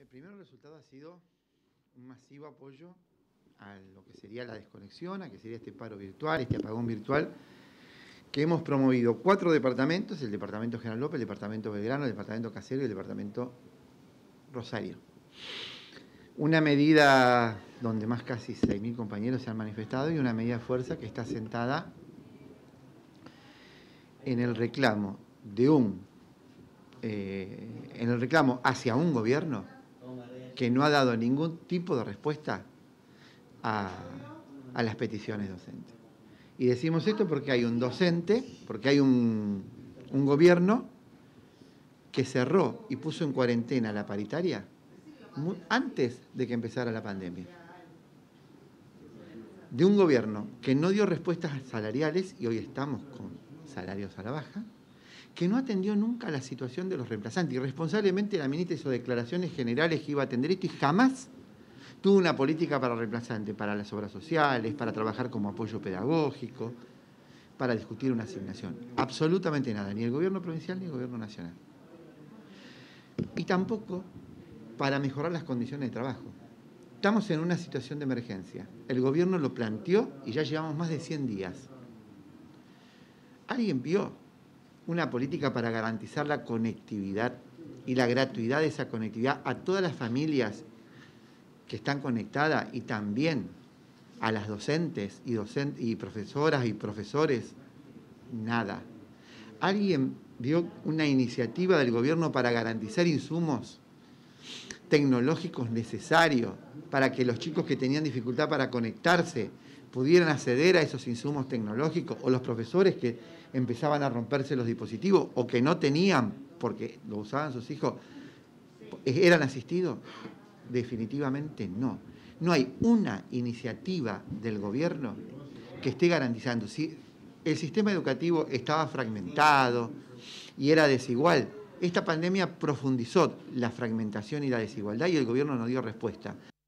Primero el resultado ha sido un masivo apoyo a lo que sería la desconexión, a que sería este paro virtual, este apagón virtual, que hemos promovido 4 departamentos, el departamento General López, el departamento Belgrano, el departamento Caserio y el departamento Rosario. Una medida donde más casi 6.000 compañeros se han manifestado y una medida de fuerza que está sentada en el reclamo hacia un gobierno que no ha dado ningún tipo de respuesta a las peticiones docentes. Y decimos esto porque hay un docente, porque hay un gobierno que cerró y puso en cuarentena la paritaria antes de que empezara la pandemia. De un gobierno que no dio respuestas salariales, y hoy estamos con salarios a la baja, que no atendió nunca la situación de los reemplazantes. Irresponsablemente la ministra hizo declaraciones generales que iba a atender esto y jamás tuvo una política para reemplazantes, para las obras sociales, para trabajar como apoyo pedagógico, para discutir una asignación. Absolutamente nada, ni el gobierno provincial ni el gobierno nacional. Y tampoco para mejorar las condiciones de trabajo. Estamos en una situación de emergencia. El gobierno lo planteó y ya llevamos más de 100 días. ¿Alguien vio una política para garantizar la conectividad y la gratuidad de esa conectividad a todas las familias que están conectadas y también a las docentes y profesoras y profesores? Nada. ¿Alguien vio una iniciativa del gobierno para garantizar insumos tecnológicos necesarios para que los chicos que tenían dificultad para conectarse pudieran acceder a esos insumos tecnológicos, o los profesores que empezaban a romperse los dispositivos o que no tenían porque lo usaban sus hijos, eran asistidos? Definitivamente no. No hay una iniciativa del gobierno que esté garantizando. Si el sistema educativo estaba fragmentado y era desigual, esta pandemia profundizó la fragmentación y la desigualdad y el gobierno no dio respuesta.